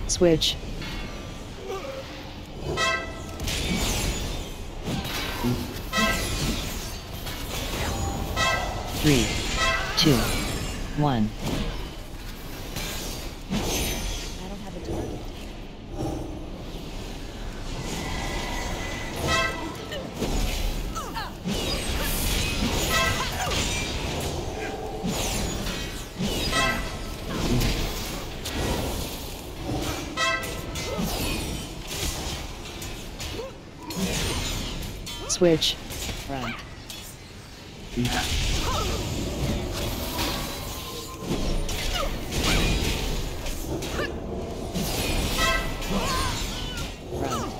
Switch. Three, two, one. I don't have a target. Switch. Run. Run.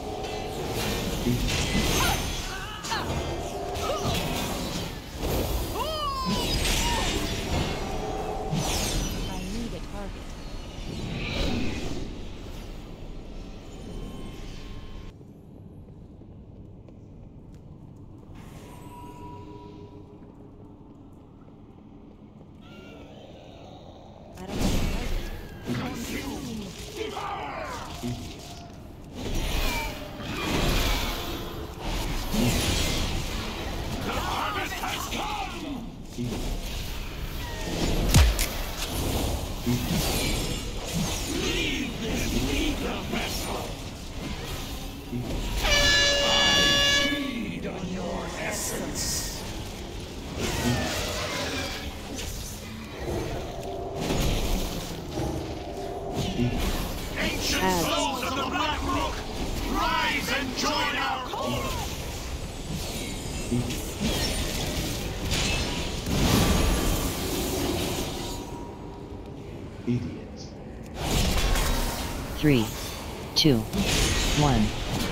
I need a target. I don't have a target. Feed on your essence. Ancient Ads. souls of the Black Rook, rise and join our cause. Idiot. Three, two, one.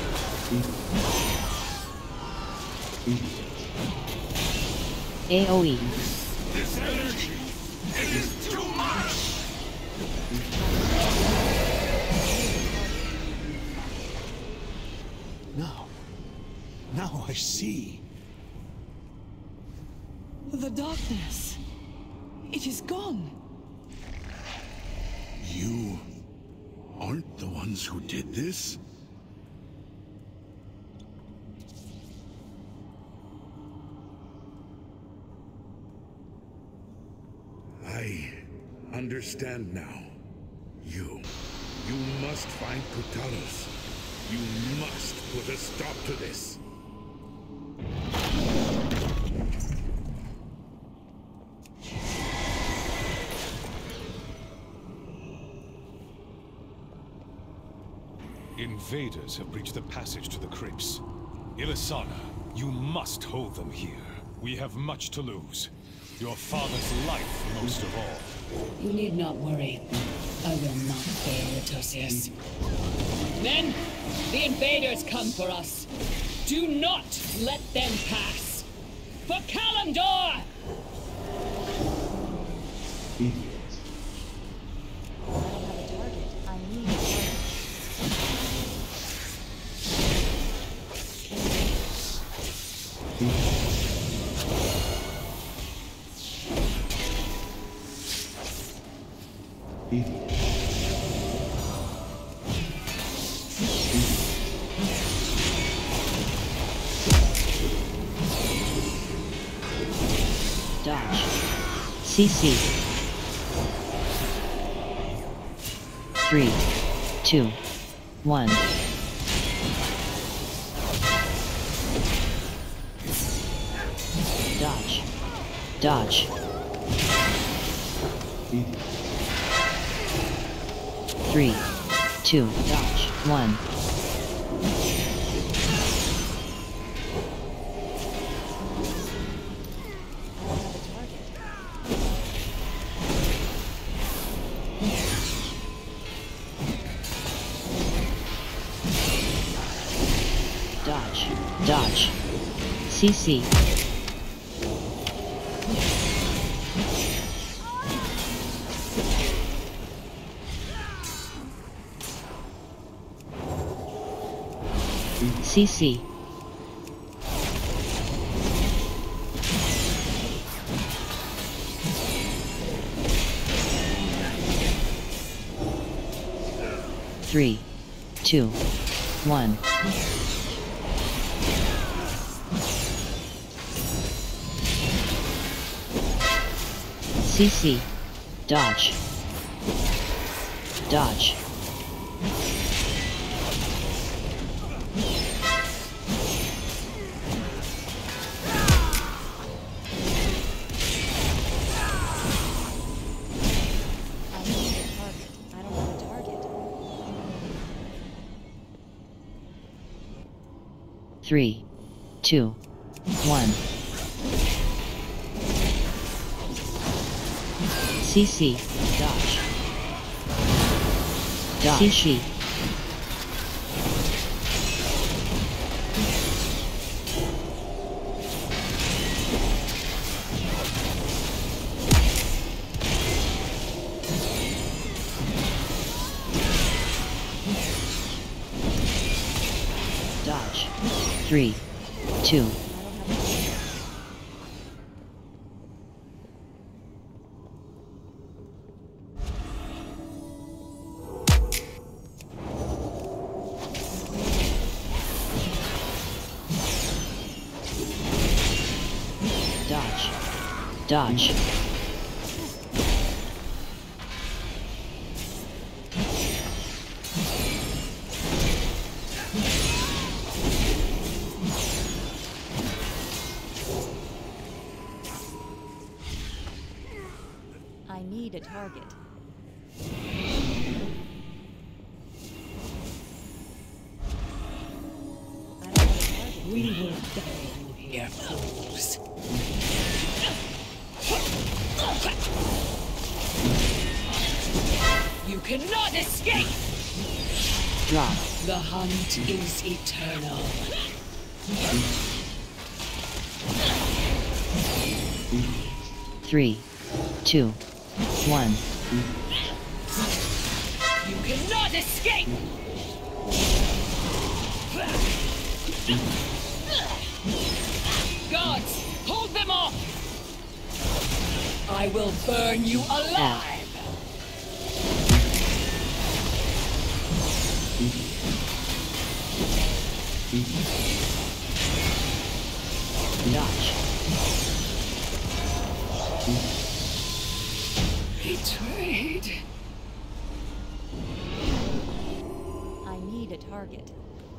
Idiot. AOE. This energy, it is too much. Now I see. The darkness. It is gone. You aren't the ones who did this? I understand now. You must find Kutalos. You must put a stop to this. Invaders have breached the passage to the crypts. Ilisana, you must hold them here. We have much to lose. Your father's life most of all. You need not worry. I will not fail, Atosius. Men, the invaders come for us. Do not let them pass. For Kalimdor! Idiot. I don't have a target. I need a target. Idiot. Dodge. CC. 3, 2, 1. Dodge. Dodge. Idiot. 3, 2, dodge. 1. I don't have a target. Dodge. Dodge. CC. CC. 3, 2, 1. CC. Dodge. Dodge. I need a target. I don't have a target. 3, 2, 1. CC. Dodge. Dodge. CC. Dodge. 3, 2. I don't have a target. Dodge. Dodge. I need a target. I don't have a target. We will bury you here, fools. You cannot escape! Drop. The hunt is eternal. 3, 2, 1. You cannot escape! Gods, hold them off! I will burn you alive! Dodge. Betrayed. I need a target.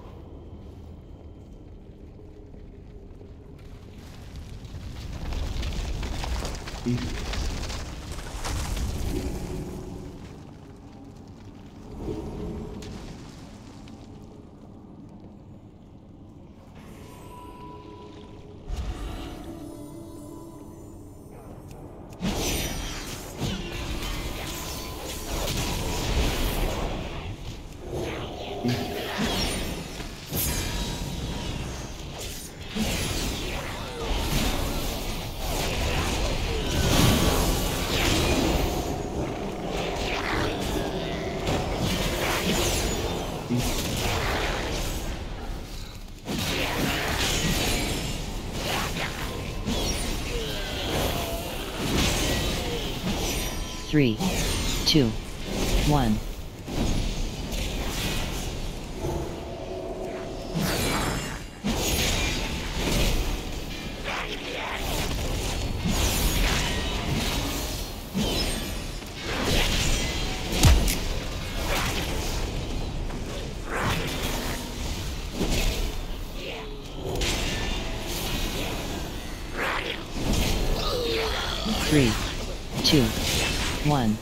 Three, 2, 1. Three, 2, 1.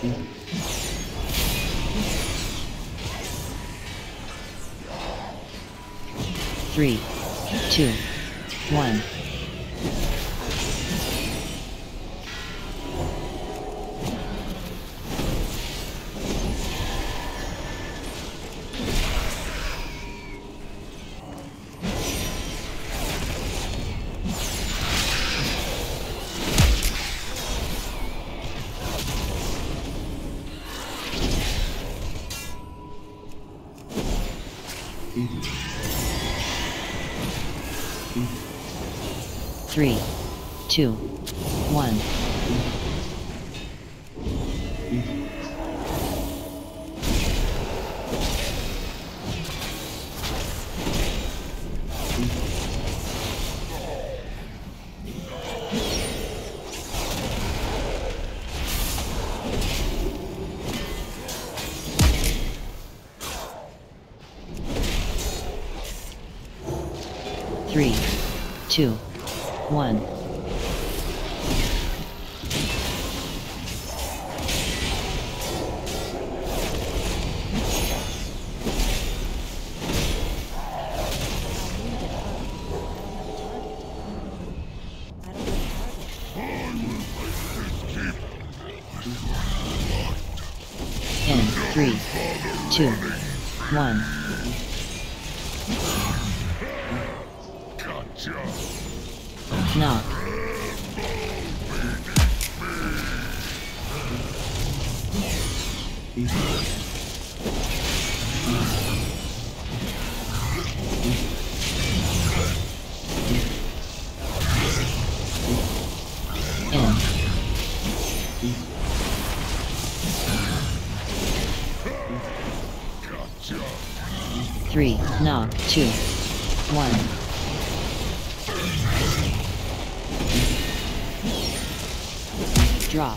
3, 2, 1. Three, 2, 1. Three, 2, 1. In 3, 2, 1. Knock. In. 3, knock, 2, 1. Drop.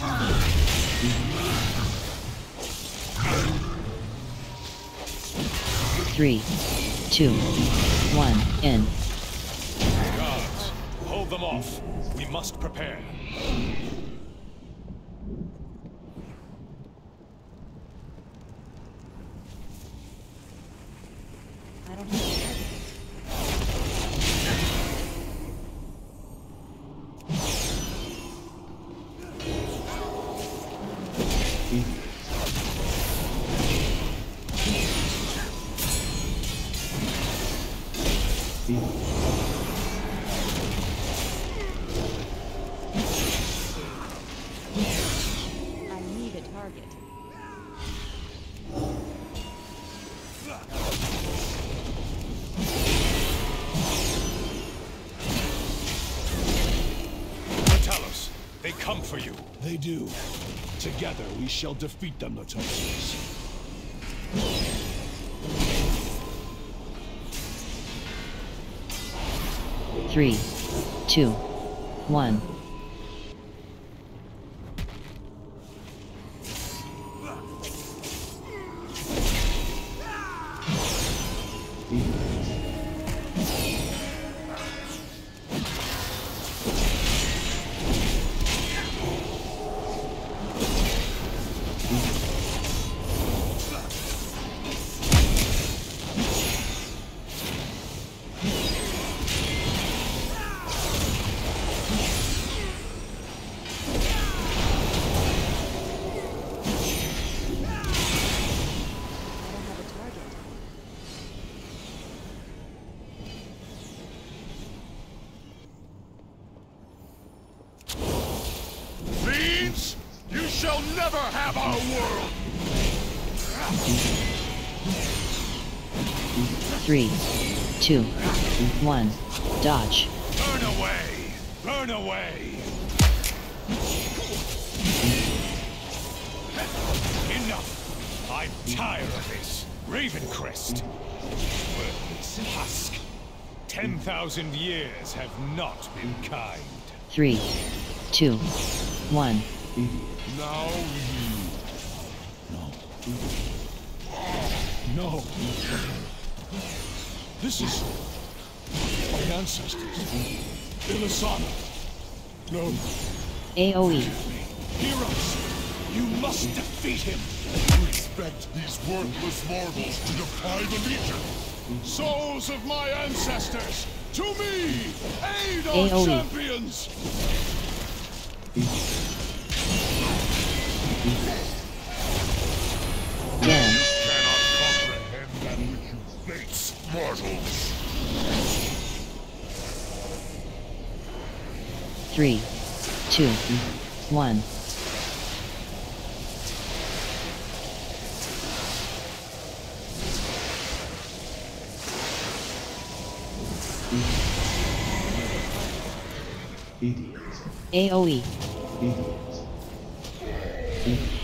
Three, 2, 1, in. Guards, hold them off. We must prepare. I don't have a target. I need a target. Talos, they come for you. They do. Together we shall defeat them, Latosius. 3, 2, 1. Fiends, you shall never have our world! 3, 2, 1. Dodge. Burn away! Burn away! Enough! I'm tired of this. Ravencrest. Worthless husk. 10,000 years have not been kind. 3, 2, 1. Now you. No. No. This is my ancestors. Ilisana. No. AoE. Hear us. You must. must defeat him! You expect these worthless mortals to defy the Legion? Souls of my ancestors, to me! Aid our AoE. champions! Again. Cannot comprehend that which you face, mortals. 3, 2, 1. Idiot. AoE. Idiot.